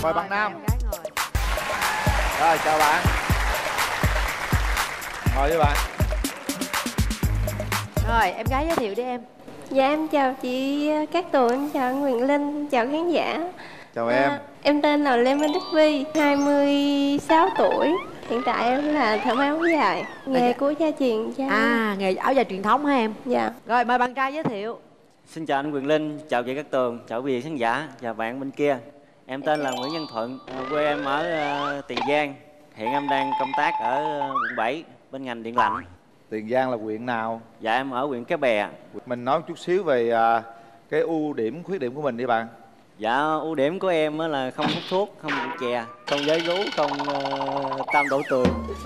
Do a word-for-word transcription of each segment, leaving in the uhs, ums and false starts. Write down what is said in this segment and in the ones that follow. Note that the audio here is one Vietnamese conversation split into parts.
Mời bạn nam. Em gái ngồi. Rồi chào bạn. Ngồi với bạn. Rồi em gái giới thiệu đi em. Dạ em chào chị Cát Tường, em chào anh Quyền Linh, chào khán giả. Chào à, em. Em tên là Lê Minh Đức Vi, hai mươi sáu tuổi. Hiện tại em là thợ may áo dài, nghề của gia truyền cha. À, nghề áo dài truyền thống hả em? Dạ. Rồi mời bạn trai giới thiệu. Xin chào anh Quyền Linh, chào chị Cát Tường, chào quý vị khán giả và bạn bên kia. Em tên là Nguyễn Văn Thuận, quê em ở uh, Tiền Giang. Hiện em đang công tác ở uh, quận bảy bên ngành điện lạnh. Tiền Giang là huyện nào? Dạ em ở huyện Cái Bè. Mình nói chút xíu về uh, cái ưu điểm, khuyết điểm của mình đi bạn. Dạ ưu điểm của em là không hút thuốc, không rượu chè, không giấy rú, không uh, tam đổ tường.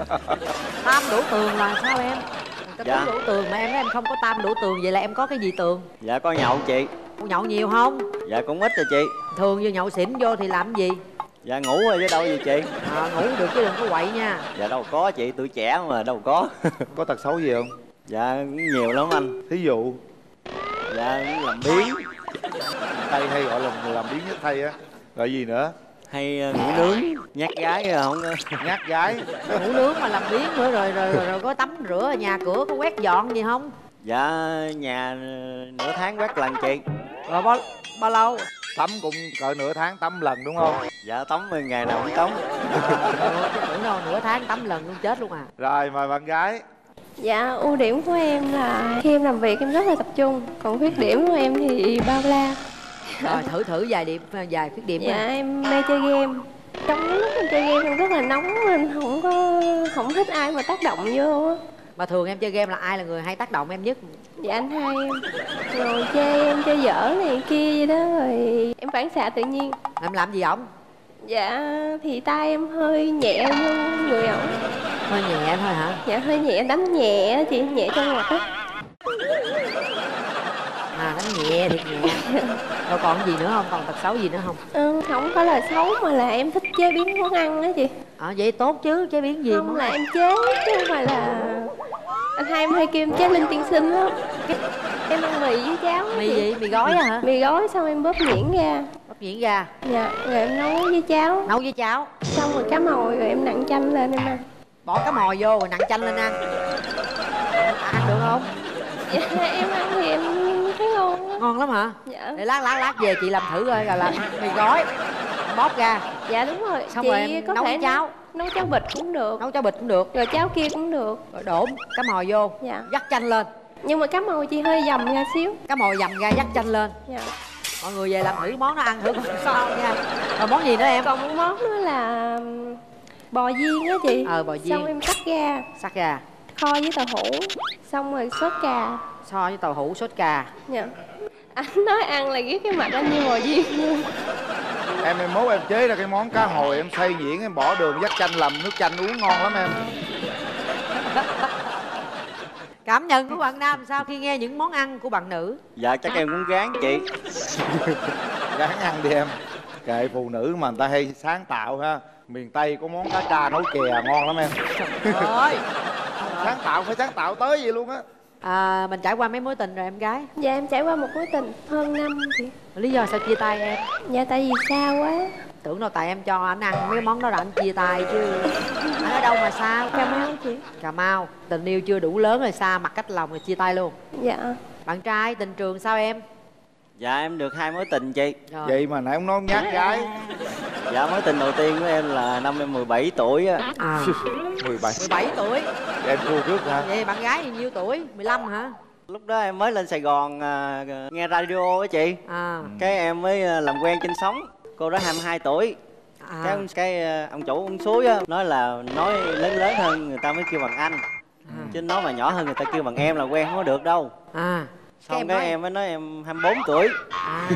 Tam đổ tường là sao em? Cái Dạ. đổ tường mà em nói em không có tam đổ tường, vậy là em có cái gì tường? Dạ có nhậu chị. Cô nhậu nhiều không? Dạ cũng ít rồi chị. Thường vô nhậu xỉn vô thì làm gì? Dạ ngủ rồi chứ đâu gì chị. À, ngủ được chứ đừng có quậy nha. Dạ đâu có chị, tuổi trẻ mà đâu có. Có tật xấu gì không? Dạ nhiều lắm anh. Thí dụ? Dạ làm biếng. Tây hay gọi là người làm biếng nhất Tây á. Gọi gì nữa? Hay uh, ngủ nướng, nhát gái không? Nhát gái. Ngủ nướng mà làm biếng nữa rồi rồi, rồi, rồi có tắm rửa nhà cửa, có quét dọn gì không? Dạ nhà nửa tháng quét lần chị. Rồi bao bao lâu? Tắm cũng cỡ nửa tháng tắm lần đúng không? Dạ tắm ngày nào cũng tắm. À, chứ tưởng đâu nửa tháng tắm lần luôn chết luôn à. Rồi mời bạn gái. Dạ ưu điểm của em là khi em làm việc em rất là tập trung, còn khuyết điểm của em thì bao la. Rồi thử thử vài điểm vài khuyết điểm. Dạ nha. em mê chơi game. Trong lúc em chơi game em rất là nóng, nên không có không thích ai mà tác động vô á. Mà thường em chơi game là ai là người hay tác động em nhất? Dạ anh hai em. Rồi chơi em chơi dở này kia vậy đó, rồi em phản xạ tự nhiên. Em làm gì ổng? Dạ thì tay em hơi nhẹ vô người ổng. Hơi nhẹ thôi hả? Dạ hơi nhẹ, đánh nhẹ chị, nhẹ trong ngoặt á. À đánh nhẹ thiệt nhẹ. Rồi còn gì nữa không? Còn tật xấu gì nữa không? Ừ, không phải là xấu mà là em thích chế biến món ăn á chị. À, vậy tốt chứ, chế biến gì? Không món là ăn? em chế chứ không phải là anh hai em hay kêu em chế linh tiên sinh lắm. Em ăn mì với cháo. Mì gì? Mì gói á hả? Mì gói xong em bóp nhuyễn ra. Bóc nhuyễn ra. Dạ, rồi em nấu với cháo. Nấu với cháo. Xong rồi cá mòi rồi em nặn chanh lên em ăn. Bỏ cá mòi vô rồi nặn chanh lên ăn. Ăn được không? Dạ em ăn thì em thấy ngon á. Ngon lắm hả? Dạ. Để lát lát lát về chị làm thử coi rồi làm mì gói. Bóp ra. Dạ đúng rồi. Xong chị rồi em có nấu thể cháo. Nấu cháo vịt cũng được. Nấu cháo vịt cũng được. Rồi cháo kia cũng được. Rồi đổ cá mòi vô. Dạ. Dắt chanh lên. Nhưng mà cá mòi chị hơi dầm ra xíu. Cá mòi dầm ra dắt chanh lên. Dạ. Mọi người về làm thử món nó ăn thử coi sao nha. Rồi món gì nữa em? Còn một món nữa là bò viên á chị. Ờ bò viên. Xong em cắt ra Sắc ra. kho với tàu hũ. Xong rồi sốt cà. So với tàu hũ sốt cà. Dạ. Anh nói ăn là ghét cái mặt anh như bò viên. Em em mốt em chế ra cái món cá hồi em xay nhuyễn em bỏ đường dắt chanh làm nước chanh uống ngon lắm em. Cảm nhận của bạn nam sao khi nghe những món ăn của bạn nữ? Dạ chắc em cũng gán chị. Ráng ăn đi em. Kệ phụ nữ mà người ta hay sáng tạo ha. Miền Tây có món cá tra nấu chè ngon lắm em. Ơi. Sáng tạo phải sáng tạo tới vậy luôn á. À, mình trải qua mấy mối tình rồi em gái? Dạ em trải qua một mối tình hơn năm chị. Lý do sao chia tay em? Dạ tại vì xa quá. Tưởng đâu tại em cho anh ăn mấy món đó là anh chia tay chứ. Anh ở đâu mà xa? Cà Mau chị. Cà Mau. Tình yêu chưa đủ lớn rồi xa mặt cách lòng rồi chia tay luôn. Dạ. Bạn trai tình trường sao em? Dạ em được hai mối tình chị. Rồi. Vậy mà nãy ông nói nhát gái. Dạ mối tình đầu tiên của em là năm em mười bảy tuổi á. À. mười bảy. mười bảy tuổi. Em thua trước hả? Vậy bạn gái thì nhiêu tuổi? mười lăm hả? Lúc đó em mới lên Sài Gòn à, nghe radio á chị. À. Cái em mới à, làm quen trên sóng. Cô đó hai mươi hai tuổi. À. Cái, ông- cái à, ông chủ ông suối á nói là nói lớn lớn hơn người ta mới kêu bằng anh. À. Chứ nói mà nhỏ hơn người ta kêu bằng em là quen không có được đâu. À. Xong em cái nói- em mới nói em hai mươi bốn tuổi. À.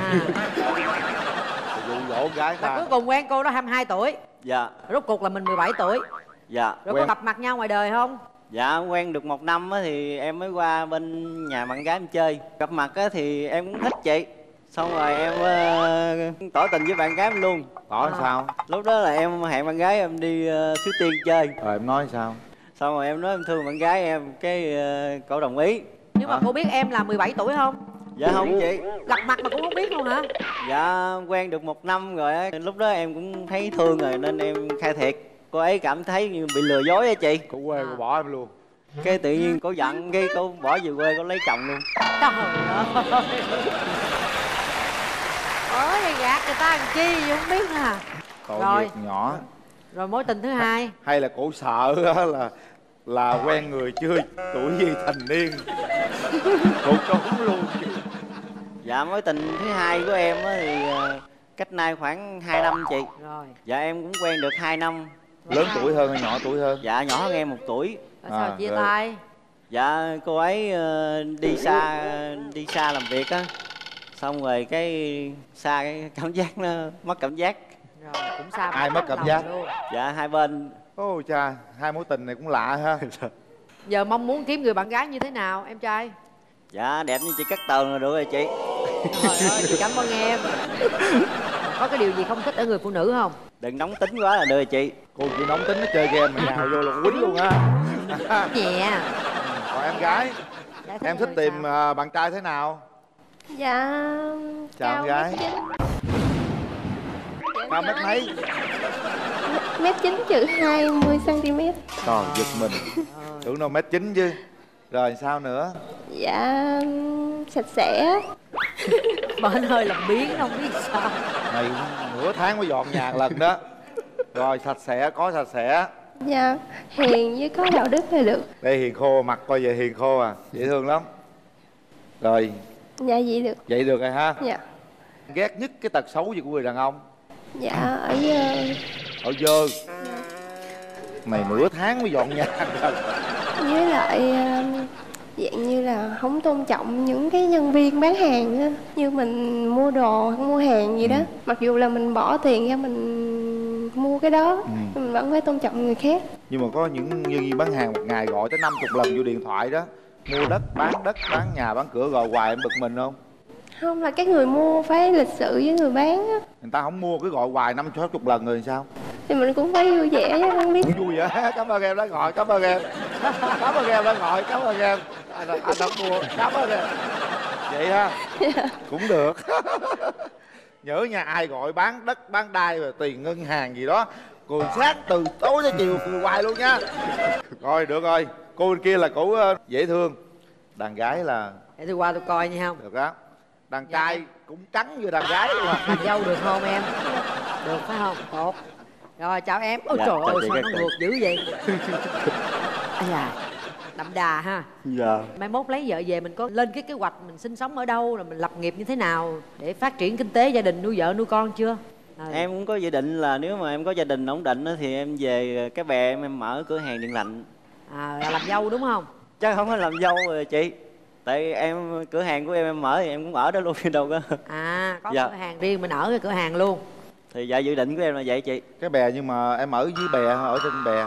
Dụ dỗ gái Là ta. cuối cùng quen cô đó hai mươi hai tuổi. Dạ. Rốt cuộc là mình mười bảy tuổi. Dạ. Rồi Quen. có gặp mặt nhau ngoài đời không? Dạ quen được một năm á thì em mới qua bên nhà bạn gái em chơi. Gặp mặt á thì em cũng thích chị. Xong rồi em uh, tỏ tình với bạn gái em luôn. Tỏ À. sao? Lúc đó là em hẹn bạn gái em đi uh, Suối Tiên chơi. Rồi em nói sao? Xong rồi em nói em thương bạn gái em, cái uh, cổ đồng ý. Nhưng mà À. cô biết em là mười bảy tuổi không? Dạ không chị. Gặp mặt mà cũng không biết luôn hả? Dạ quen được một năm rồi á, lúc đó em cũng thấy thương rồi nên em khai thiệt. Cô ấy cảm thấy như bị lừa dối á chị. Cô quê cô bỏ em luôn. Cái tự nhiên cô giận, cái cô bỏ về quê cô lấy chồng luôn. Trời ơi. Ôi gạt người ta làm chi gì không biết nè. Tội Rồi. nghiệp nhỏ. Rồi mối tình thứ hai. Hay là cổ sợ á là là quen người chưa tuổi gì thành niên. Cổ trốn luôn. Dạ mối tình thứ hai của em á thì ờ, cách nay khoảng hai năm chị. Rồi. Dạ em cũng quen được hai năm. Lớn tuổi hơn hay nhỏ tuổi hơn? Dạ nhỏ hơn em một tuổi. Tại sao À, chia rồi. tay? Dạ cô ấy ờ, đi xa đi xa làm việc á, xong rồi cái xa cái cảm giác nó mất cảm giác. Rồi cũng xa. Ai mất cảm giác? luôn. Dạ hai bên. Ôi cha, hai mối tình này cũng lạ ha. Giờ mong muốn kiếm người bạn gái như thế nào em trai? Dạ đẹp như chị Cát Tường là được rồi chị. Trời ơi, chị cảm ơn em. Có cái điều gì không thích ở người phụ nữ không? Đừng nóng tính quá là được rồi chị. Cô chỉ nóng tính nó chơi game mà nhào vô là quýnh luôn á. Nhẹ. Còn em gái, Dạ, em thích rồi tìm sao? à, bạn trai thế nào? Dạ. Chào em gái. Cao mét mấy? Mét chín chữ hai mươi xăng-ti-mét. Trời giật mình. Tưởng đâu mét chín chứ. Rồi sao nữa? Dạ sạch sẽ. Bên hơi làm biến không biết sao. Này nửa tháng mới dọn nhà lần đó. Rồi sạch sẽ, có sạch sẽ. Dạ hiền với có đạo đức là được. Đây hiền khô, mặt coi về hiền khô à. Dễ thương lắm. Rồi, Dạ vậy được. vậy được rồi ha. Dạ. Ghét nhất cái tật xấu gì của người đàn ông? Dạ ở uh, Ở dơ. Mày nửa tháng mới dọn nhà lần. với lại uh, dạng như là không tôn trọng những cái nhân viên bán hàng á. Như mình mua đồ mua hàng gì đó, Ừ. mặc dù là mình bỏ tiền ra mình mua cái đó, Ừ. nhưng mình vẫn phải tôn trọng người khác. Nhưng mà có những nhân viên bán hàng một ngày gọi tới năm mươi lần vô điện thoại đó. Mua đất, bán đất, bán nhà, bán cửa gọi hoài em bực mình không? Không, là cái người mua phải lịch sự với người bán á, Người ta không mua cứ gọi hoài năm sáu chục lần rồi sao? thì mình cũng phải vui vẻ chứ không biết. Cũng vui vậy. Cảm ơn em đã gọi, cảm ơn em. Cảm ơn em đã gọi, cảm ơn em. Anh, anh không mua, cảm ơn em. Vậy ha? Cũng được. Nhớ nhà ai gọi bán đất, bán đai và tiền ngân hàng gì đó, cười sáng từ tối tới chiều cười hoài luôn nha. Rồi được rồi, cô bên kia là cổ ờ, dễ thương. Đàn gái là Để tôi qua tôi coi nha không? được đó. Đàn trai cũng trắng như đàn gái luôn à. Bà dâu được không em? Được phải không? Tốt. Rồi chào em. Ôi Dạ, trời chào ơi chị sao Cát nó Tường. ngược dữ vậy? Ây da, đậm đà ha. Dạ. Mai mốt lấy vợ về mình có lên cái kế hoạch mình sinh sống ở đâu, rồi mình lập nghiệp như thế nào để phát triển kinh tế gia đình, nuôi vợ nuôi con chưa? À, Em cũng có dự định là nếu mà em có gia đình ổn định á thì em về cái bè em, em mở cửa hàng điện lạnh. à, là làm dâu đúng không? Chắc không có làm dâu rồi chị. Tại em cửa hàng của em em mở thì em cũng ở đó luôn chứ đâu có. À, có Dạ. cửa hàng riêng mình ở cái cửa hàng luôn. Thì dạ dự định của em là vậy chị. Cái bè nhưng mà em ở dưới bè hay ở trên bè?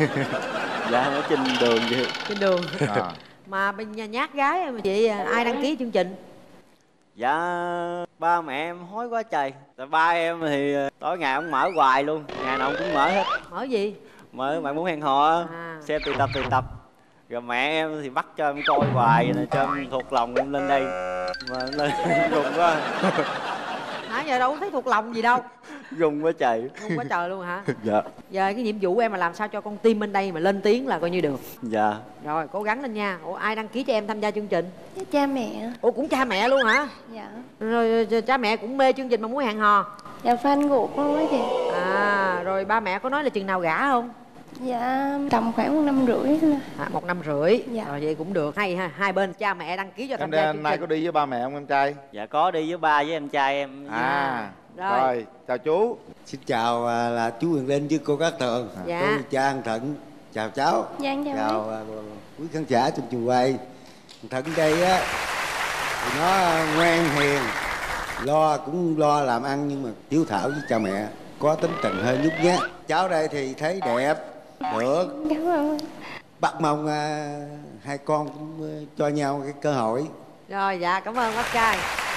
Dạ ở trên đường vậy. Trên đường. À. Mà bên nhà nhát gái mà chị ai đăng ký chương trình? Dạ ba mẹ em hối quá trời. Tại ba em thì tối ngày ông mở hoài luôn, ngày nào ông cũng mở hết. Mở gì? Mở bạn muốn hẹn hò á, À. xem từ tập từ tập. Rồi mẹ em thì bắt cho em coi hoài rồi cho em thuộc lòng em lên đây. Mà em lên rùng quá. Hả, giờ đâu có thấy thuộc lòng gì đâu. Rùng quá trời. Không quá trời luôn hả? Dạ. Giờ cái nhiệm vụ của em là làm sao cho con tim bên đây mà lên tiếng là coi như được. Dạ. Rồi cố gắng lên nha. Ủa ai đăng ký cho em tham gia chương trình? Với cha mẹ. Ủa cũng cha mẹ luôn hả? Dạ. Rồi cha mẹ cũng mê chương trình mà muốn hẹn hò. Dạ fan ruột luôn á chị. À rồi ba mẹ có nói là chừng nào gả không? Dạ tầm khoảng một năm rưỡi thôi. À, một năm rưỡi. Dạ. Rồi vậy cũng được. Hay ha, hai bên cha mẹ đăng ký cho tham Em gia đây chương nay trình. có đi với ba mẹ không em trai? Dạ có đi với ba với em trai em. À, Rồi. rồi, chào chú. Xin chào à, là chú Huyền Linh với cô Cát Tường. Dạ. Tôi cha An Thận. Chào cháu. Dạ em chào Chào à, quý khán giả trong trường quay. Thận đây á thì nó ngoan hiền, lo cũng lo làm ăn nhưng mà hiếu thảo với cha mẹ, có tính tình hơi nhút nhát. Cháu đây thì thấy đẹp, được. Cảm ơn. Bắt mong à, hai con cũng à, cho nhau cái cơ hội. Rồi dạ cảm ơn bác trai.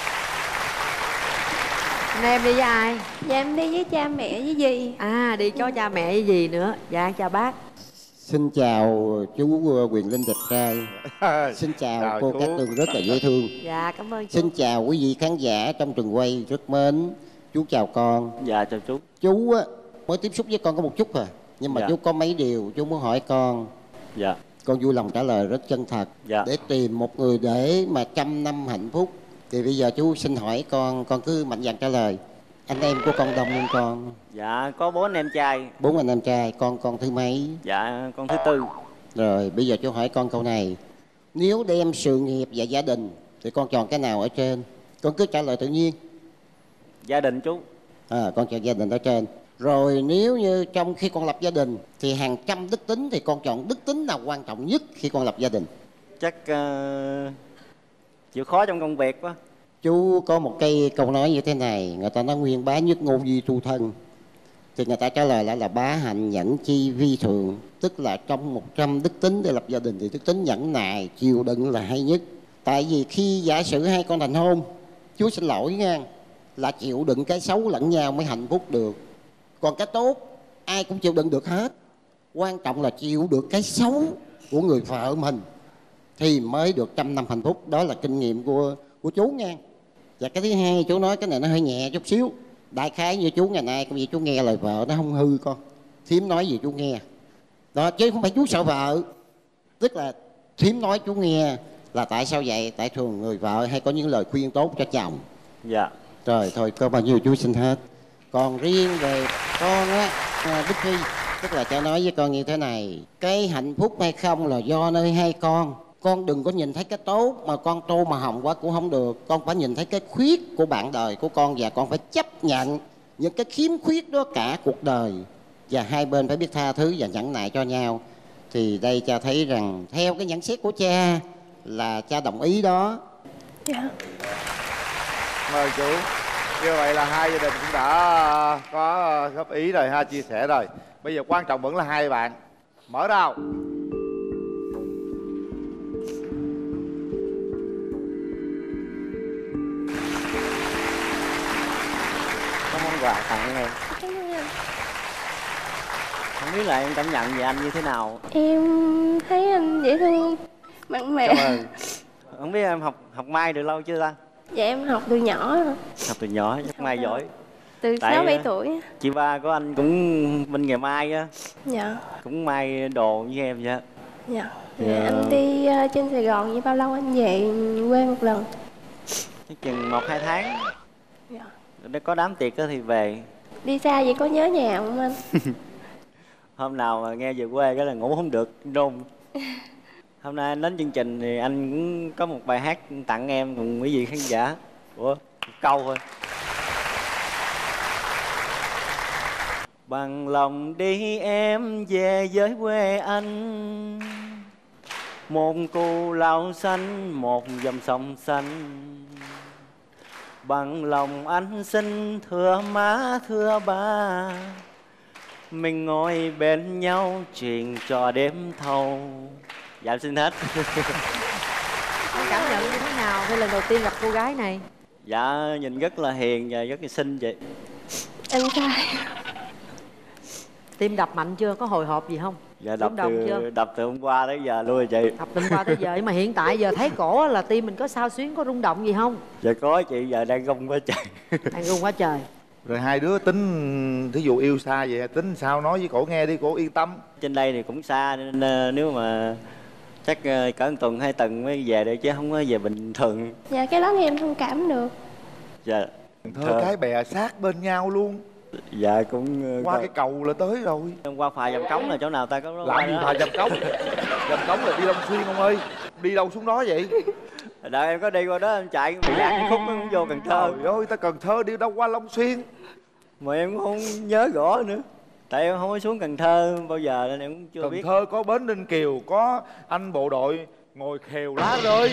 Hôm nay em đi với ai? Dạ em đi với cha mẹ với dì. À đi cho cha mẹ với gì nữa. Dạ chào bác. Xin chào chú Quyền Linh đẹp trai. Xin chào, chào cô chú. Cát Tường rất là dễ thương. Dạ cảm ơn chú. Xin chào quý vị khán giả trong trường quay rất mến. Chú chào con. Dạ chào chú. Chú á, mới tiếp xúc với con có một chút à, nhưng mà Dạ. chú có mấy điều chú muốn hỏi con. Dạ. Con vui lòng trả lời rất chân thật. Dạ. Để tìm một người để mà trăm năm hạnh phúc. Thì bây giờ chú xin hỏi con, con cứ mạnh dạn trả lời. Anh em của con đông không con? Dạ có bốn anh em trai. Bốn anh em trai, con con thứ mấy? Dạ con thứ tư. Rồi bây giờ chú hỏi con câu này. Nếu đem sự nghiệp và gia đình thì con chọn cái nào ở trên? Con cứ trả lời tự nhiên. Gia đình chú. À, con chọn gia đình ở trên. Rồi nếu như trong khi con lập gia đình thì hàng trăm đức tính, thì con chọn đức tính nào quan trọng nhất khi con lập gia đình? Chắc uh, chịu khó trong công việc quá. Chú có một cây câu nói như thế này, người ta nói nguyên bá nhất ngôn vi tu thân. Thì người ta trả lời lại là bá hạnh nhẫn chi vi thượng. Tức là trong một trăm đức tính để lập gia đình thì đức tính nhẫn nại, chịu đựng là hay nhất. Tại vì khi giả sử hai con thành hôn, chú xin lỗi nha, là chịu đựng cái xấu lẫn nhau mới hạnh phúc được. Còn cái tốt ai cũng chịu đựng được hết. Quan trọng là chịu được cái xấu của người vợ mình thì mới được trăm năm hạnh phúc. Đó là kinh nghiệm của, của chú nha. Và cái thứ hai chú nói cái này nó hơi nhẹ chút xíu. Đại khái như chú ngày nay cũng vậy, chú nghe lời vợ nó không hư con. Thím nói gì chú nghe. Đó, chứ không phải chú sợ vợ. Tức là thím nói chú nghe là tại sao vậy? Tại thường người vợ hay có những lời khuyên tốt cho chồng. Dạ. Rồi thôi có bao nhiêu chú xin hết. Còn riêng về con á, Bích Phi, tức là cha nói với con như thế này. Cái hạnh phúc hay không là do nơi hai con. Con đừng có nhìn thấy cái tốt mà con tô mà hồng quá cũng không được. Con phải nhìn thấy cái khuyết của bạn đời của con. Và con phải chấp nhận những cái khiếm khuyết đó cả cuộc đời. Và hai bên phải biết tha thứ và nhẫn nại cho nhau. Thì đây cha thấy rằng theo cái nhận xét của cha là cha đồng ý đó. Dạ. Mời chú. Như vậy là hai gia đình cũng đã có góp ý rồi ha, chia sẻ rồi. Bây giờ quan trọng vẫn là hai bạn. Mở rào. Có món quà tặng em. Cảm ơn anh. Không biết là em cảm nhận về anh như thế nào. Em thấy anh dễ thương, mạnh mẽ. Cảm ơn. Không biết em học học may được lâu chưa ta? Dạ em học từ nhỏ rồi. Học từ nhỏ chắc may giỏi. Từ Tại- sáu bảy tuổi. Chị ba của anh cũng bên nghề may á, Dạ. cũng may đồ như em vậy á. Dạ. Dạ. Dạ. Anh đi uh, trên Sài Gòn như bao lâu anh về quê một lần? Chắc chừng một hai tháng. Dạ. Nếu có đám tiệc á thì về. Đi xa vậy có nhớ nhà không anh? Hôm nào mà nghe về quê cái là ngủ không được, nôn. Hôm nay anh đến chương trình thì anh cũng có một bài hát tặng em cùng quý vị khán giả. Ủa, một câu thôi. Bằng lòng đi em về với quê anh, một cù lao xanh, một dòng sông xanh. Bằng lòng anh xin thưa má thưa ba, mình ngồi bên nhau chuyện trò đêm thâu. Dạ em xin hết. Anh cảm nhận như thế nào khi lần đầu tiên gặp cô gái này? Dạ nhìn rất là hiền và rất là xinh chị. Anh trai. Tim đập mạnh chưa? Có hồi hộp gì không? Dạ đập Rung động từ, chưa? đập từ hôm qua tới giờ luôn rồi chị. Đập từ qua tới giờ, nhưng mà hiện tại giờ thấy cổ là tim mình có xao xuyến, có rung động gì không? Dạ có chị, giờ đang rung quá trời. Đang rung quá trời. Rồi hai đứa tính, thí dụ yêu xa vậy, tính sao nói với cổ nghe đi, cổ yên tâm. Trên đây thì cũng xa nên ờ, nếu mà chắc ờ, cỡ một tuần hai tuần mới về được chứ không có về bình thường. Dạ cái đó thì em thông cảm được. Dạ. Thơ Thơ. cái bè sát bên nhau luôn. Dạ cũng ờ, Qua có- cái cầu là tới rồi. qua phà dầm cống là chỗ nào ta có đó. Làm gì đó. phà dầm cống? Dầm cống là đi Long Xuyên ông ơi. Đi đâu xuống đó vậy? Đợi em có đi qua đó em chạy bị lạc cái khúc nó cũng vô Cần Thơ. Trời ơi, ta Cần Thơ đi đâu qua Long Xuyên. Mà em cũng không nhớ rõ nữa. Tại em không có xuống Cần Thơ bao giờ nên em cũng chưa Cần biết. Thơ có bến Ninh Kiều, có anh bộ đội ngồi khều lá rơi.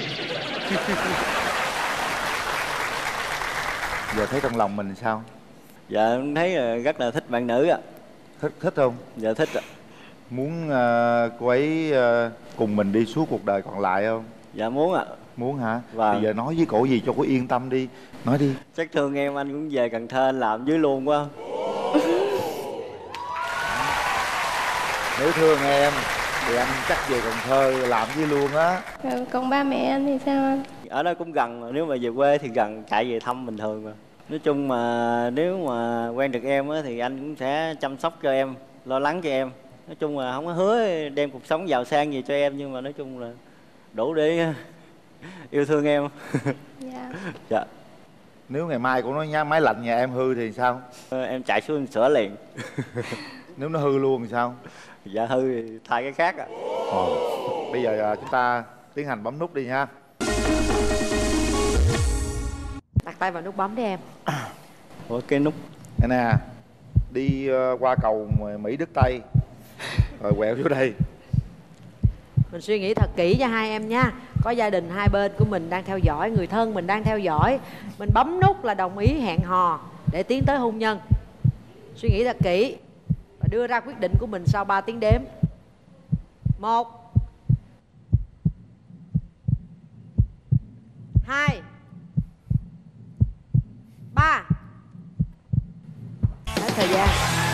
Giờ thấy trong lòng mình sao? Dạ em thấy là rất là thích bạn nữ ạ. Thích thích không? Dạ thích ạ. Muốn uh, cô ấy uh, cùng mình đi suốt cuộc đời còn lại không? Dạ muốn ạ. Muốn hả? Vâng. Thì giờ nói với cổ gì cho cô yên tâm đi. Nói đi. Chắc thương em anh cũng về Cần Thơ anh làm dưới luôn quá. Nếu thương em Thì anh chắc về Cần Thơ làm với luôn á. Rồi còn ba mẹ anh thì sao anh? Ở đó cũng gần mà, nếu mà về quê thì gần, chạy về thăm bình thường mà. Nói chung mà nếu mà quen được em á thì anh cũng sẽ chăm sóc cho em, lo lắng cho em. Nói chung là không có hứa đem cuộc sống giàu sang gì cho em, nhưng mà nói chung là đủ để yêu thương em. Dạ. Dạ. Nếu ngày mai cũng nói nhá, máy lạnh nhà em hư thì sao? Em chạy xuống sửa liền. Nếu nó hư luôn thì sao? Dạ hư thì thay cái khác ạ. À. Ồ. Bây giờ à, chúng ta tiến hành bấm nút đi nha. Đặt tay vào nút bấm đi em. Ủa cái nút Đây nè. Đi uh, qua cầu Mỹ Đức Tây rồi quẹo vô đây. Mình suy nghĩ thật kỹ cho hai em nha. Có gia đình hai bên của mình đang theo dõi, người thân mình đang theo dõi. Mình bấm nút là đồng ý hẹn hò để tiến tới hôn nhân. Suy nghĩ thật kỹ và đưa ra quyết định của mình sau ba tiếng đếm. Một, hai, ba. Hết thời gian.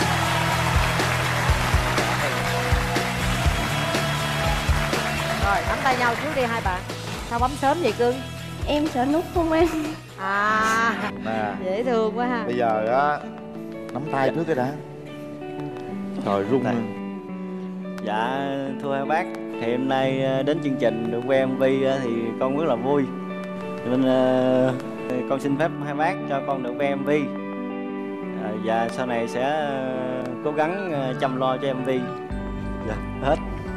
Rồi nắm tay nhau trước đi hai bạn. Sao bấm sớm vậy cưng? Em sợ nút không anh? À Nè. dễ thương quá ha. Bây giờ á, nắm tay trước cái đã. Trời rung Đây. lên. Dạ thưa hai bác, thì hôm nay đến chương trình được quay em vê thì con rất là vui. Cho nên uh, con xin phép hai bác cho con được quay em vê. À, và sau này sẽ uh, cố gắng uh, chăm lo cho em vê. Dạ, hết.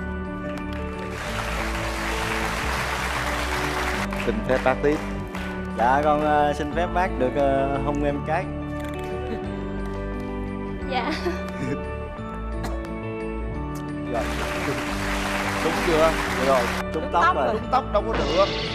Xin phép bác tiếp. Dạ con uh, xin phép bác được uh, hôn em cái. Dạ. Rồi. Đúng chưa? Được rồi. Trúng tóc rồi. Trúng tóc đâu có được.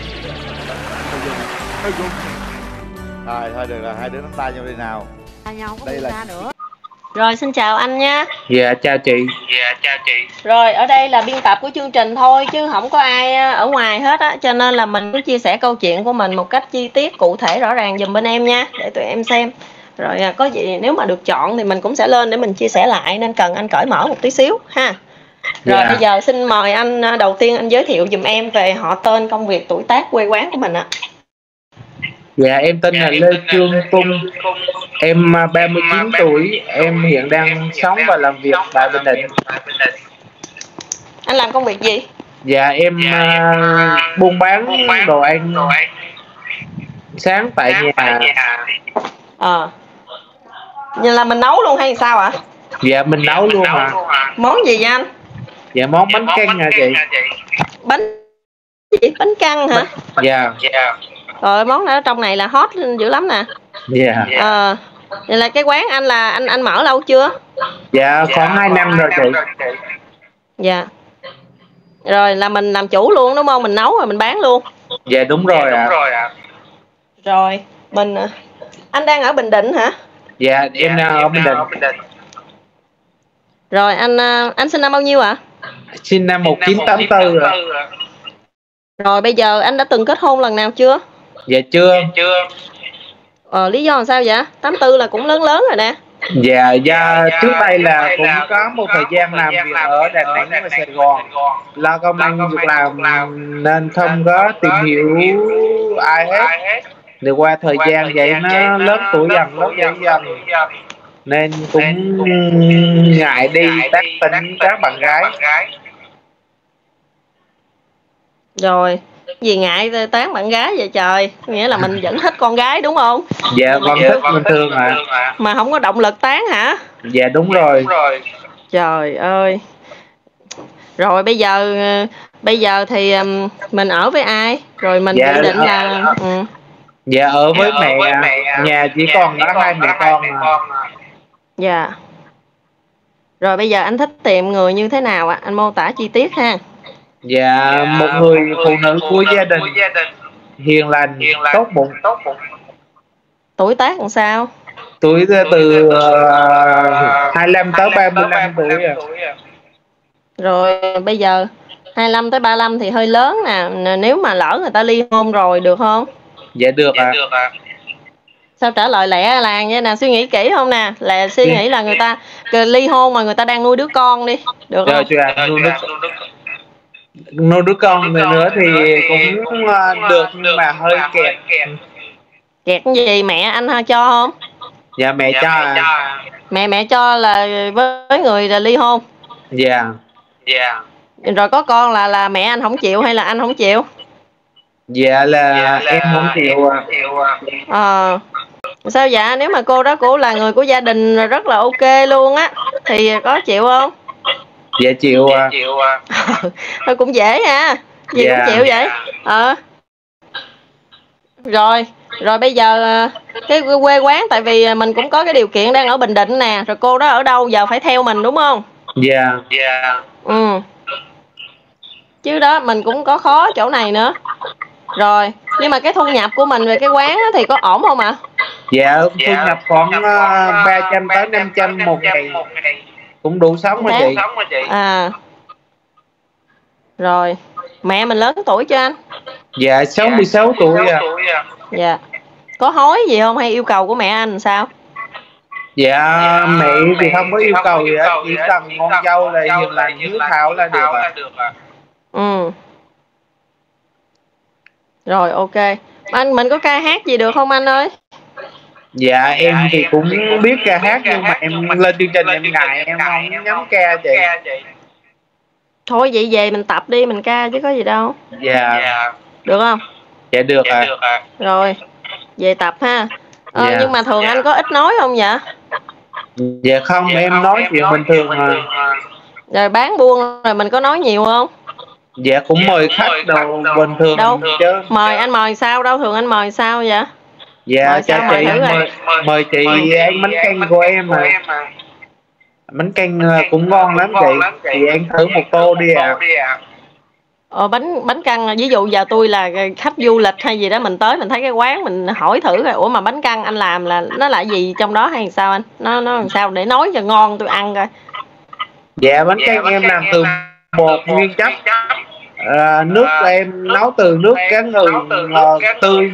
Hơi rung. Rồi thôi được rồi, hai đứa nắm tay nhau đi nào. Tay nhau không có Đây buông là- ra nữa. Rồi xin chào anh nha. Dạ chào chị. Rồi ở đây là biên tập của chương trình thôi chứ không có ai ở ngoài hết á, cho nên là mình cứ chia sẻ câu chuyện của mình một cách chi tiết, cụ thể, rõ ràng giùm bên em nha, để tụi em xem. Rồi có gì nếu mà được chọn thì mình cũng sẽ lên để mình chia sẻ lại, nên cần anh cởi mở một tí xíu ha. Rồi Dạ. bây giờ xin mời anh đầu tiên anh giới thiệu giùm em về họ tên, công việc, tuổi tác, quê quán của mình ạ. Dạ em tên là Lê Trương Tung. Em ba mươi chín tuổi, em hiện đang sống và làm việc tại Bình Định. Anh làm công việc gì? Dạ em uh, buôn bán đồ ăn sáng tại nhà. Ờ. Như là mình nấu luôn hay sao ạ? Dạ mình nấu luôn à. Món gì vậy anh? Dạ món bánh căn hả chị? Bánh gì? Bánh căn hả? Dạ. Rồi món ở trong này là hot dữ lắm nè. Dạ. Ờ. Vậy là cái quán anh là anh anh mở lâu chưa? Dạ khoảng hai năm rồi chị. Dạ. Rồi là mình làm chủ luôn đúng không? Mình nấu rồi mình bán luôn. Dạ đúng rồi ạ. Rồi mình anh đang ở Bình Định hả? Dạ em đang ở Bình Định. Rồi anh anh sinh năm bao nhiêu ạ? Sinh năm một nghìn chín trăm tám mươi tư rồi. Rồi bây giờ anh đã từng kết hôn lần nào chưa? Dạ chưa. Ờ lý do làm sao vậy? tám mươi tư là cũng lớn lớn rồi nè. Dạ, dạ trước đây là cũng có một thời gian làm việc ở Đà Nẵng và Sài Gòn, lo công ăn việc làm nên không có tìm hiểu ai hết. Thì qua thời gian vậy nó lớn tuổi dần, lớn tuổi dần nên cũng ngại đi tác tính các bạn gái. Rồi gì ngại tán bạn gái vậy trời? Nghĩa là mình vẫn thích con gái đúng không? Dạ con thích bình thường ạ. À. Mà không có động lực tán hả? Dạ đúng rồi. Trời ơi. Rồi bây giờ bây giờ thì mình ở với ai? Rồi mình dạ, dự định ở, là ừ. Dạ ở với dạ, mẹ, với mẹ nhà chỉ còn có hai mẹ con à. Dạ. Rồi bây giờ anh thích tìm người như thế nào ạ? Anh mô tả chi tiết ha. Dạ, dạ một người phụ nữ của gia đình, hiền lành, hiền lành tốt bụng. Tuổi tác làm sao? Tuổi từ uh, hai mươi lăm tới ba mươi lăm tuổi à. Rồi bây giờ hai mươi lăm tới ba mươi lăm thì hơi lớn nè. Nếu mà lỡ người ta ly hôn rồi được không? Dạ được ạ. À. Sao trả lời lẹ làng vậy nè, suy nghĩ kỹ không nè? Là suy nghĩ là người ta ly hôn mà người ta đang nuôi đứa con đi, được rồi, không? chưa, nuôi đứa, nuôi đứa con này nữa thì cũng uh, được nhưng mà hơi kẹt. Kẹt cái gì mẹ anh ha cho không? Dạ mẹ cho à. Mẹ mẹ cho là với người là ly hôn. Dạ. Dạ. Rồi có con là là mẹ anh không chịu hay là anh không chịu? Dạ là, dạ là em không chịu à. Ờ. Sao dạ? Nếu mà cô đó cũng là người của gia đình rất là ok luôn á thì có chịu không? Dạ chịu à. Thôi cũng dễ ha. Gì dạ. cũng chịu vậy. Ờ. Rồi, rồi bây giờ cái quê quán tại vì mình cũng có cái điều kiện đang ở Bình Định nè, rồi cô đó ở đâu giờ phải theo mình đúng không? Dạ. Dạ. Ừ. Chứ đó mình cũng có khó chỗ này nữa. Rồi, nhưng mà cái thu nhập của mình về cái quán thì có ổn không ạ? À? Dạ, thu nhập khoảng uh, ba trăm tới năm trăm một ngày. Cũng đủ sống mà chị. À. Rồi, mẹ mình lớn tuổi chưa anh? Dạ, sáu mươi sáu tuổi à. Dạ. Có hối gì không hay yêu cầu của mẹ anh sao? Dạ, mẹ thì không có yêu cầu gì hết, chỉ cần con dâu là hiền lành hiếu thảo là được à. Ừ. Rồi ok. Anh mình có ca hát gì được không anh ơi? Dạ em thì cũng biết ca hát nhưng mà em lên chương trình em ngại em không nhắm ca chị. Thôi vậy về mình tập đi mình ca chứ có gì đâu. Dạ. Được không? Dạ được à. Rồi về tập ha. Ờ, dạ. Nhưng mà thường dạ. anh có ít nói không vậy? Dạ không dạ em không, nói em chuyện nói bình thường mà. Rồi bán buôn rồi mình có nói nhiều không? Dạ cũng dạ, mời khách đâu bình thường đâu chứ. Mời anh mời sao đâu, thường anh mời sao vậy? Dạ mời cho chị mời, mời, mời chị mời ăn bánh canh của em mà. Bánh canh cũng ngon lắm chị. Chị ăn thử một tô đi ạ. À. Ờ, bánh bánh căn ví dụ giờ tôi là khách du lịch hay gì đó mình tới mình thấy cái quán mình hỏi thử rồi ủa mà bánh căn anh làm là nó là gì trong đó hay sao anh? Nó nó làm sao để nói cho ngon tôi ăn coi. Dạ bánh căn em làm từ bột nguyên chất. À, nước em nấu từ nước cá ngừ uh, tươi.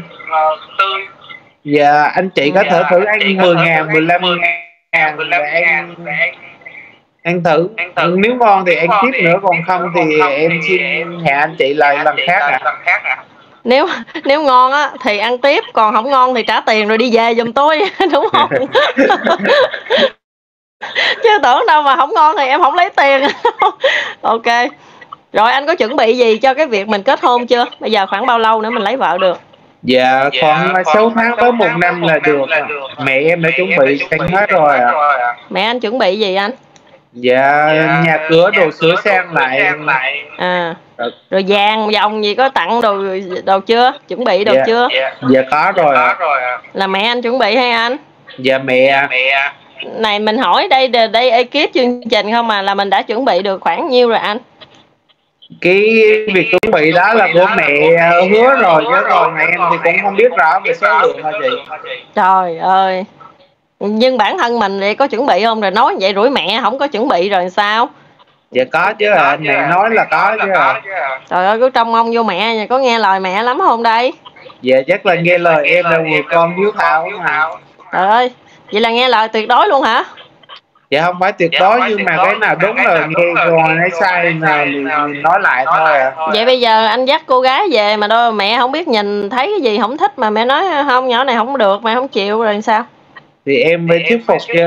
Dạ anh chị có thể thử ăn mười ngàn, mười lăm ngàn để ăn ăn thử. Nếu ngon thì ăn tiếp nữa còn không thì em xin hẹn anh chị lại lần khác ạ. À. Nếu nếu ngon á thì ăn tiếp, còn không ngon thì trả tiền rồi đi về giùm tôi đúng không? Chứ tưởng đâu mà không ngon thì em không lấy tiền. Ok. Rồi anh có chuẩn bị gì cho cái việc mình kết hôn chưa? Bây giờ khoảng bao lâu nữa mình lấy vợ được? Dạ khoảng sáu tháng tới một năm là được. Mẹ em đã chuẩn bị xong hết rồi ạ. À. Mẹ anh chuẩn bị gì anh? Dạ nhà cửa đồ sửa sang lại. À. Rồi vàng vòng gì có tặng đồ đồ chưa? Chuẩn bị đồ dạ, chưa? Dạ có rồi ạ. À. Là mẹ anh chuẩn bị hay anh? Dạ mẹ. Này mình hỏi đây đây ekip chương trình không mà là mình đã chuẩn bị được khoảng nhiêu rồi anh? Cái việc chuẩn bị đó là của mẹ hứa rồi chứ còn em thì cũng không biết rõ về số lượng hả chị. Trời ơi. Nhưng bản thân mình thì có chuẩn bị không? Rồi nói vậy rủi mẹ không có chuẩn bị rồi sao? Dạ có chứ ạ, à. Mẹ nói là có chứ ạ. À. Trời ơi cứ trông mong vô mẹ, có nghe lời mẹ lắm không đây? Dạ chắc là nghe lời em là người con hiếu thảo mà. Trời ơi, vậy là nghe lời tuyệt đối luôn hả? Dạ không phải tuyệt đối nhưng mà cái nào đúng là nghe còn cái sai là mình nói lại thôi à. Vậy bây giờ anh dắt cô gái về mà đôi mẹ không biết nhìn thấy cái gì không thích mà mẹ nói không nhỏ này không được mẹ không chịu rồi sao? Thì em mới thuyết phục chứ.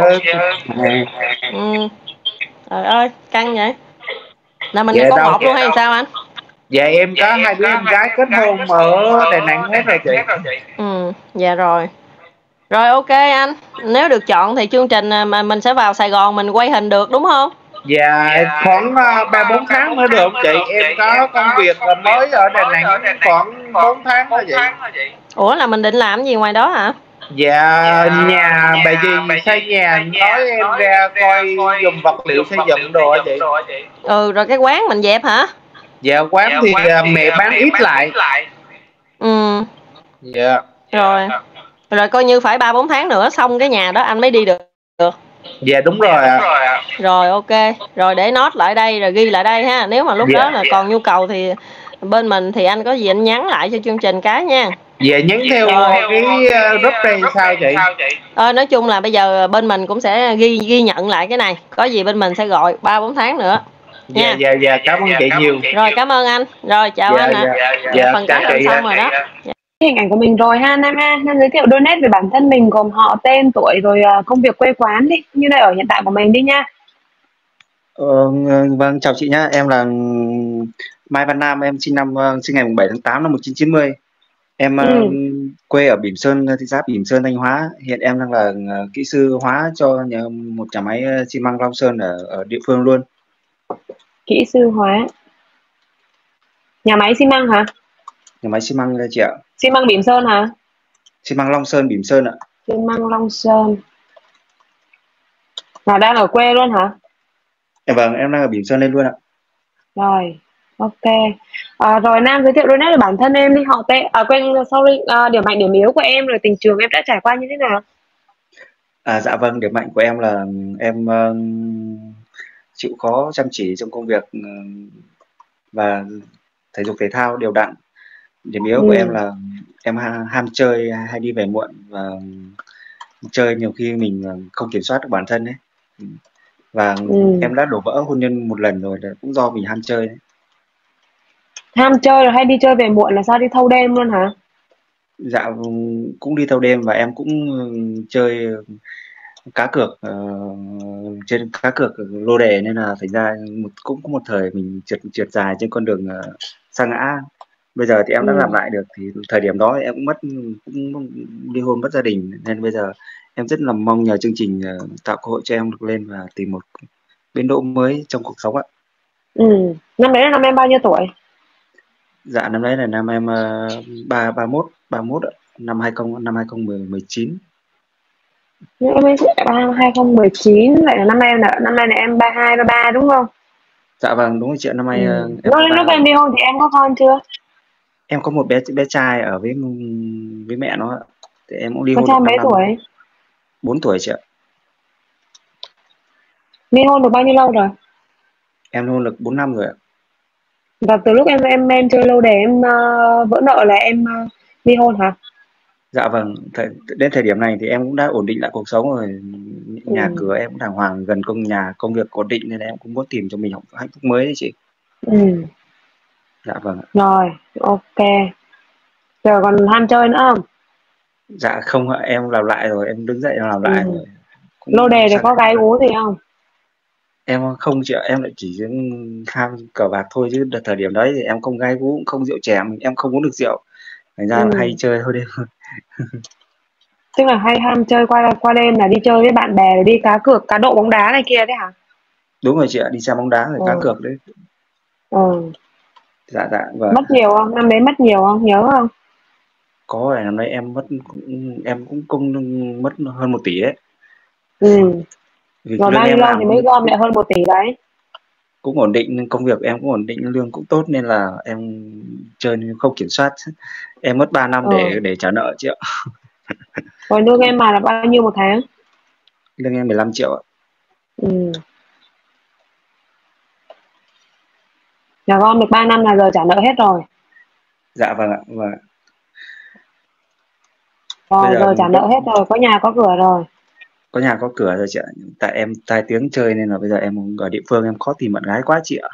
Ừ. Trời ơi, căng vậy. Là mình dạ có đâu, một luôn hay sao anh? Dạ em có dạ, hai đứa em gái kết hôn ở Đà Nẵng hết rồi chị. Ừ, dạ rồi. Rồi ok anh, nếu được chọn thì chương trình mà mình sẽ vào Sài Gòn mình quay hình được đúng không? Dạ khoảng ba bốn tháng nữa được không chị? Em có công việc mới ở Đà Nẵng khoảng bốn tháng thôi vậy. Ủa là mình định làm gì ngoài đó hả? Dạ nhà bà dì xây nhà nói em ra coi dùng vật liệu xây dựng đồ hả chị? Ừ rồi cái quán mình dẹp hả? Dạ quán thì mẹ bán ít lại. Ừ. Dạ. Rồi. Rồi coi như phải ba bốn tháng nữa xong cái nhà đó anh mới đi được. Được. Dạ đúng rồi ạ. À. Rồi ok. Rồi để note lại đây rồi ghi lại đây ha. Nếu mà lúc dạ. đó là còn nhu cầu thì bên mình thì anh có gì anh nhắn lại cho chương trình cái nha. Dạ nhắn theo cái group này sao chị? Ờ, nói chung là bây giờ bên mình cũng sẽ ghi ghi nhận lại cái này. Có gì bên mình sẽ gọi ba bốn tháng nữa. Dạ nha. dạ dạ cảm ơn chị nhiều. Rồi cảm ơn anh. Rồi chào Dạ anh ạ. dạ Dạ, dạ phần chào cát anh chị xong ạ. rồi đó. Hình ảnh của mình rồi ha Nam ha. Nam giới thiệu đôi nét về bản thân mình gồm họ, tên, tuổi rồi ờ, công việc, quê quán đi, như nơi ở hiện tại của mình đi nha. Ờ, vâng, chào chị nhá, em là Mai Văn Nam, em sinh năm ờ, sinh ngày bảy tháng tám năm một nghìn chín trăm chín mươi. Em ờ, Ừ. quê ở Bỉm Sơn, thị xã Bỉm Sơn, Thanh Hóa. Hiện em đang là ờ, kỹ sư hóa cho nhà, một nhà máy ờ, xi măng Long Sơn ở ở địa phương luôn. Kỹ sư hóa. Nhà máy xi măng hả? Nhà máy xi măng đây chị ạ. Xi măng Bỉm Sơn hả? Xi măng Long Sơn, Bỉm Sơn ạ. Xi măng Long Sơn. Là đang ở quê luôn hả? Dạ vâng, em đang ở Bỉm Sơn lên luôn ạ. Rồi, ok. À, rồi Nam giới thiệu đôi nét về bản thân em đi, họ, tên, à quên, sorry, à, điểm mạnh điểm yếu của em rồi tình trường em đã trải qua như thế nào? À, dạ vâng, điểm mạnh của em là em ờ, chịu khó chăm chỉ trong công việc ờ, và thể dục thể thao đều đặn. Điểm yếu của em Ừ. là em ha- ham chơi, hay đi về muộn, và chơi nhiều khi mình ờ, không kiểm soát được bản thân ấy. Và Ừ. em đã đổ vỡ hôn nhân một lần rồi, là cũng do mình ham chơi đấy. Ham chơi rồi hay đi chơi về muộn là sao, đi thâu đêm luôn hả? Dạ, cũng đi thâu đêm, và em cũng ừ, chơi cá cược, ờ, trên cá cược lô đề, nên là thành ra một, cũng có một thời mình trượt trượt dài trên con đường uh, sa ngã. Bây giờ thì em đã làm Ừ. lại được, thì thời điểm đó em cũng mất cũng ly hôn, mất gia đình, nên bây giờ em rất là mong nhờ chương trình ờ, tạo cơ hội cho em được lên và tìm một biến đỗ mới trong cuộc sống ạ. Ừ. Năm đấy là năm em bao nhiêu tuổi? Dạ, năm đấy là năm em ờ, ba ba mốt ba mốt ạ, năm hai không năm hai không mười chín. Em ấy ba hai không một chín, vậy là năm nay em là năm nay là em ba hai ba ba đúng không? Dạ vâng, đúng rồi chị ạ, năm Ừ. nay ờ, em Lúc ba ba lúc rồi. em đi hôn thì em có con chưa? Em có một bé bé trai ở với với mẹ nó ạ. Thì em cũng ly Con hôn trai được năm mấy năm tuổi? bốn tuổi chị ạ. Ly hôn được bao nhiêu lâu rồi? Em ly hôn được bốn năm rồi ạ. Và từ lúc em em em chơi lâu để em uh, vỡ nợ là em uh, ly hôn hả? Dạ vâng, thời, đến thời điểm này thì em cũng đã ổn định lại cuộc sống rồi, nhà Ừ. cửa em cũng đàng hoàng, gần công nhà, công việc ổn định, nên là em cũng muốn tìm cho mình hạnh phúc mới đấy chị. Ừ. Dạ vâng ạ. Rồi, ok. Rồi còn ham chơi nữa không? Dạ không ạ, em làm lại rồi, em đứng dậy em làm Ừ. lại rồi. Lô Cũng đề thì sang có gái gú gì không? em không chị ạ, em lại chỉ ham cờ bạc thôi, chứ đợt thời điểm đấy thì em không gái gú, cũng không rượu chè, em không uống được rượu, thành ra là hay Ừ. chơi thôi đêm. Tức là hay ham chơi qua qua đêm là đi chơi với bạn bè rồi đi cá cược, cá độ bóng đá này kia đấy hả? Đúng rồi chị ạ, đi xem bóng đá rồi cá Ừ. cược đấy. Ừ. Dạ dạ vâng. Mất nhiều không? Năm đấy mất nhiều không? Nhớ không? Có phải năm đấy em mất cũng, em cũng cũng mất hơn một tỷ đấy. Ừ. Vì Rồi lương bao nhiêu em lâu làm thì cũng, mới gom lại cũng hơn một tỷ đấy? cũng ổn định, nên công việc em cũng ổn định, lương cũng tốt, nên là em chơi nên không kiểm soát. Em mất ba năm để Ừ. để trả nợ chị ạ. Rồi lương em mà là bao nhiêu một tháng? Lương em mười lăm triệu ạ. Ừ. Là gom được ba năm là giờ trả nợ hết rồi. Dạ vâng ạ, vâng ạ. Bây Rồi giờ giờ trả có nợ hết rồi, có nhà có cửa rồi. có nhà có cửa rồi chị ạ. Tại em tai tiếng chơi nên là bây giờ em ở địa phương em khó tìm bạn gái quá chị ạ.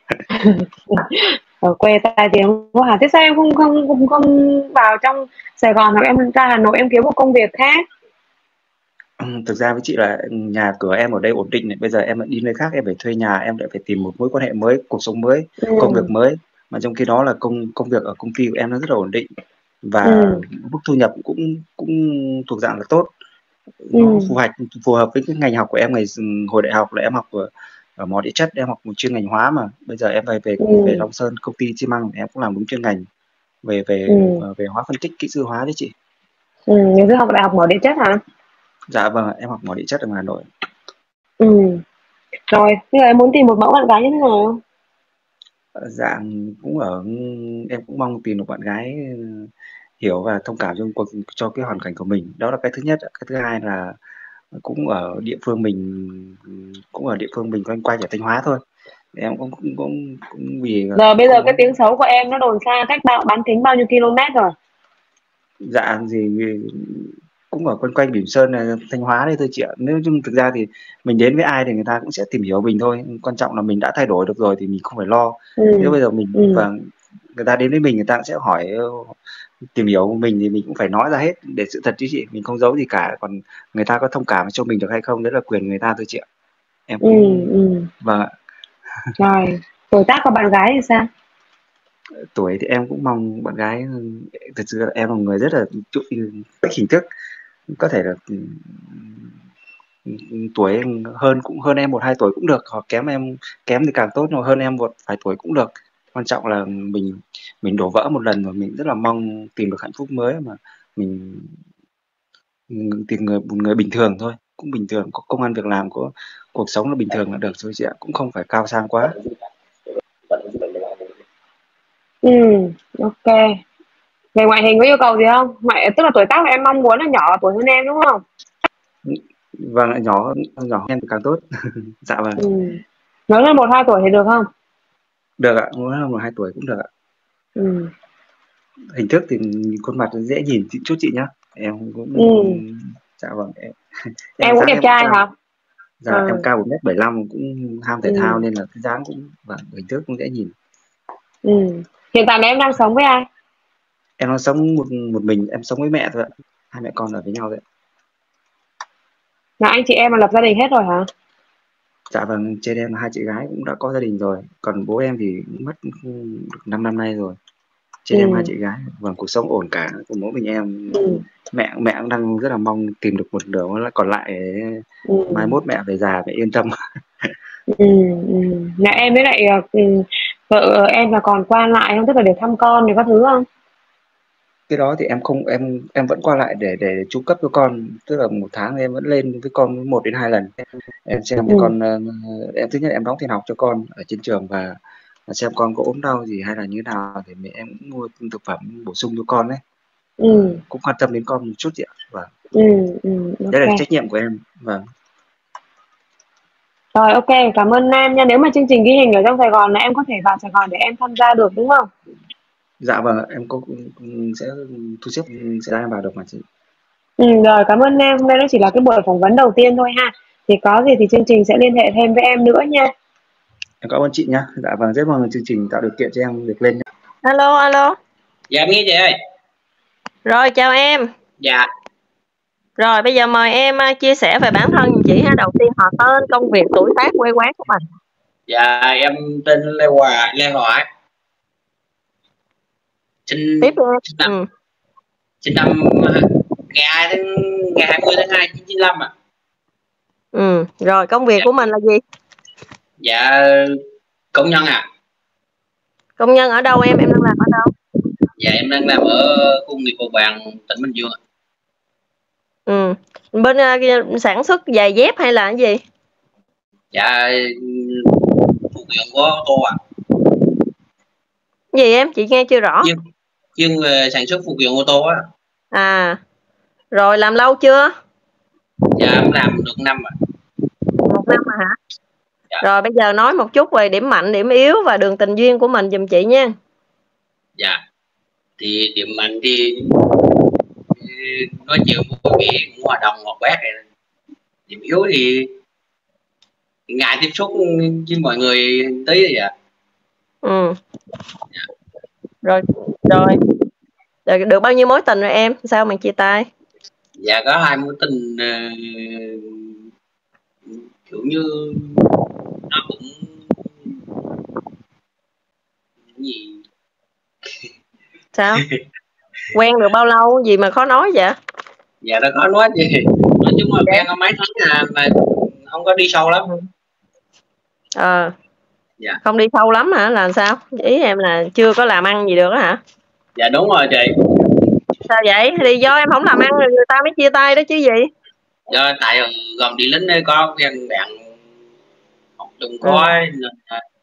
Ở quê tai tiếng quá hả? Thế sao em không không không không vào trong Sài Gòn hoặc em ra Hà Nội em kiếm một công việc khác? Thực ra với chị là nhà cửa em ở đây ổn định này, bây giờ em lại đi nơi khác, em phải thuê nhà, em lại phải tìm một mối quan hệ mới, cuộc sống mới, công việc Ừ. mới, mà trong khi đó là công công việc ở công ty của em nó rất là ổn định, và Ừ. mức thu nhập cũng cũng thuộc dạng là tốt, Ừ. nó phù hợp phù hợp với cái ngành học của em. Ngày hồi đại học là em học ở, ở mỏ địa chất, em học một chuyên ngành hóa, mà bây giờ em về về về Ừ. Long Sơn, công ty xi măng, em cũng làm đúng chuyên ngành, về về Ừ. về hóa phân tích, kỹ sư hóa đấy chị. Ừ. Người sư học đại học mỏ địa chất hả? Dạ vâng, em học mỏ địa chất ở Hà Nội. Ừ. Rồi, bây giờ em muốn tìm một mẫu bạn gái như thế nào? Dạng cũng ở em cũng mong tìm được bạn gái hiểu và thông cảm trong cuộc cho cái hoàn cảnh của mình, đó là cái thứ nhất. Cái thứ hai là cũng ở địa phương mình, cũng ở địa phương mình quanh quanh ở Thanh Hóa thôi, em cũng cũng cũng, cũng vì Giờ cũng bây giờ không cái muốn. tiếng xấu của em nó đồn xa cách bao bán kính bao nhiêu km rồi? Dạ gì cũng ở quanh quanh Bỉm Sơn này, Thanh Hóa đây thôi chị ạ. Nếu chung thực ra thì mình đến với ai thì người ta cũng sẽ tìm hiểu mình thôi, quan trọng là mình đã thay đổi được rồi thì mình không phải lo. Ừ. Nếu bây giờ mình Ừ. và người ta đến với mình, người ta cũng sẽ hỏi tìm hiểu mình thì mình cũng phải nói ra hết để sự thật chứ chị, mình không giấu gì cả. Còn người ta có thông cảm cho mình được hay không đấy là quyền người ta thôi chị ạ. Em Ừ. cũng Ừ. vâng ạ. Rồi tuổi tác của bạn gái thì sao? Tuổi thì em cũng mong bạn gái, thật sự là em là một người rất là chú cách hình thức, có thể là tuổi hơn cũng hơn em một hai tuổi cũng được, hoặc kém em kém thì càng tốt, nhưng mà hơn em một vài tuổi cũng được. Quan trọng là mình mình đổ vỡ một lần rồi, mình rất là mong tìm được hạnh phúc mới, mà mình, mình tìm người một người bình thường thôi, cũng bình thường, có công ăn việc làm, có cuộc sống là bình thường là được thôi chị ạ, cũng không phải cao sang quá. Ừ. Ok. Về ngoại hình có yêu cầu gì không? Ngoại tức là tuổi tác là em mong muốn là nhỏ tuổi hơn em đúng không? Vâng, nhỏ nhỏ hơn em thì càng tốt. Dạ vâng. Ừ. Lớn hơn một hai tuổi thì được không? Được ạ, muốn hơn một hai tuổi cũng được ạ. Ừ. Hình thức thì khuôn mặt dễ nhìn chút chị nhá, em cũng Ừ. dạ vâng em, Em cũng dáng đẹp em trai cao, hả? dạ Ừ. em cao một mét bảy lăm, cũng ham thể Ừ. thao nên là cái dáng cũng và hình thức cũng dễ nhìn. Ừ. Hiện tại là em đang sống với ai? Em đang sống một một mình, em sống với mẹ thôi ạ, hai mẹ con ở với nhau đấy. Là anh chị em mà lập gia đình hết rồi hả? Dạ vâng, trên em là hai chị gái cũng đã có gia đình rồi, còn bố em thì mất được năm năm nay rồi. Trên em hai Ừ. chị gái, vâng, cuộc sống ổn cả, còn mỗi mình em. Ừ. Mẹ mẹ cũng đang rất là mong tìm được một nửa còn lại để Ừ. mai mốt mẹ về già mẹ yên tâm. Ừ. Ừ. Nhà em với lại ừ, vợ em là còn qua lại không? Tức là để thăm con thì có thứ không? Cái đó thì em không, em em vẫn qua lại để để chu cấp cho con, tức là một tháng em vẫn lên với con một đến hai lần, em xem Ừ. con, em thứ nhất em đóng tiền học cho con ở trên trường, và xem con có ốm đau gì hay là như thế nào thì mẹ em cũng mua thực phẩm bổ sung cho con đấy. Ừ. Cũng quan tâm đến con một chút chị ạ. Và Ừ. Ừ. đấy là Ok. trách nhiệm của em. Vâng. Rồi ok, cảm ơn Nam nha. Nếu mà chương trình ghi hình ở trong Sài Gòn là em có thể vào Sài Gòn để em tham gia được đúng không? Dạ vâng, em có sẽ thu xếp sẽ ra em vào được mà chị. Ừ, rồi cảm ơn Nam. Hôm nay nó chỉ là cái buổi phỏng vấn đầu tiên thôi ha. Thì có gì thì chương trình sẽ liên hệ thêm với em nữa nha. Em cảm ơn chị nhá. Dạ vâng, rất mong chương trình tạo điều kiện cho em được lên nhá. Alo alo. Dạ em nghe chị ơi. Rồi chào em. Dạ. Rồi bây giờ mời em uh, chia sẻ về bản thân chị ha. Đầu tiên họ tên, công việc, tuổi tác, quê quán của mình. Dạ em tên Lê Hòa, Lê Hòa. Sinh Tiếp đi em. sinh năm Ừ. sinh năm ngày hai tháng ngày hai mươi tháng hai chín chín lăm ạ. Ừ. Rồi công việc Dạ. của mình là gì? Dạ công nhân ạ. À. Công nhân ở đâu em? Em đang làm ở đâu? Dạ em đang làm ở khu công nghiệp Bầu Bàng, tỉnh Bình Dương ạ. Ừ. Bên uh, sản xuất giày dép hay là cái gì? Dạ phụ kiện của ô tô ạ. À. Gì em? Chị nghe chưa rõ. chuyên chuyên về sản xuất phụ kiện ô tô á. À. Rồi làm lâu chưa? Dạ em làm được năm ạ. À. Một năm mà hả? Dạ. Rồi bây giờ nói một chút về điểm mạnh, điểm yếu và đường tình duyên của mình giùm chị nha. Dạ. Thì điểm mạnh thì nói chuyện vui vẻ, cũng hòa đồng hoạt bát này. Điểm yếu thì ngại tiếp xúc với mọi người tí vậy ạ. Ừ. Dạ. Rồi rồi. Được, được bao nhiêu mối tình rồi em? Sao mà chia tay? Dạ có hai mối tình uh, kiểu như nó cũng gì. Sao? Quen được bao lâu gì mà khó nói vậy? Dạ nó có nói gì. Nói chung là quen có mấy tháng à, mà không có đi sâu lắm. Ờ. À. Dạ. Không đi sâu lắm hả? Là sao? Ý em là chưa có làm ăn gì được á hả? Dạ đúng rồi chị. Sao vậy? Thì do em không làm ăn rồi người ta mới chia tay đó chứ gì? Do tại gần đi lính đây có quen bạn học chung khói ừ. Nên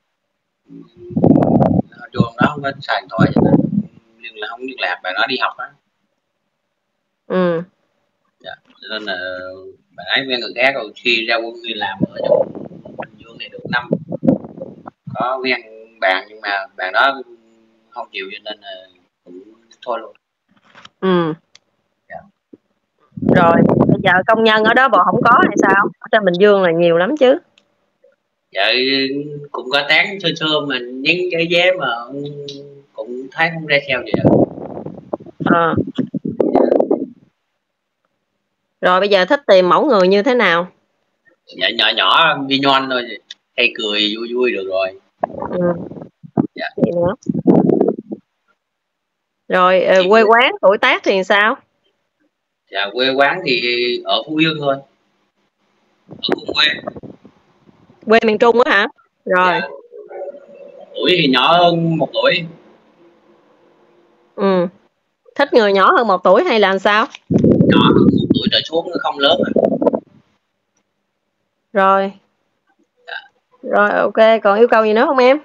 là trường đó không có xài điện thoại cho nên liên là không liên lạc, bạn đó đi học á. Ừ. Dạ. Nên là bạn ấy quen người khác rồi, khi ra quân đi làm ở trong Bình Dương này được năm có quen bạn nhưng mà bạn đó không chịu cho nên là cũng thôi luôn. Ừ. Dạ. Rồi bây giờ công nhân ở đó bộ không có hay sao? Ở trên Bình Dương là nhiều lắm chứ. Dạ cũng có tán sơ sơ mình nhấn cái vé mà cũng thấy không ra sao vậy. Ờ. Rồi bây giờ thích tìm mẫu người như thế nào? Dạ nhỏ nhỏ đi nhoan thôi, hay cười vui vui được rồi. Ừ. Dạ. Vậy nữa. Rồi ờ, quê quán tuổi tác thì sao? Dạ quê quán thì ở Phú Yên thôi, ở cùng quê. Quê miền Trung á hả? Rồi. Dạ. Tuổi thì nhỏ hơn một tuổi. Ừ. Thích người nhỏ hơn một tuổi hay là làm sao? Nhỏ hơn một tuổi trở xuống không lớn à. Rồi. Dạ. Rồi ok, còn yêu cầu gì nữa không em?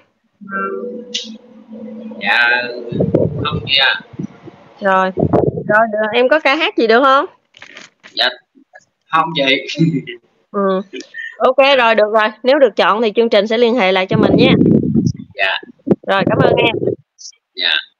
Dạ không gì à. Rồi. Rồi được. Em có ca hát gì được không? Dạ không chị. Ừ. Ok rồi, được rồi. Nếu được chọn thì chương trình sẽ liên hệ lại cho mình nha. Dạ. Rồi cảm ơn em. Dạ.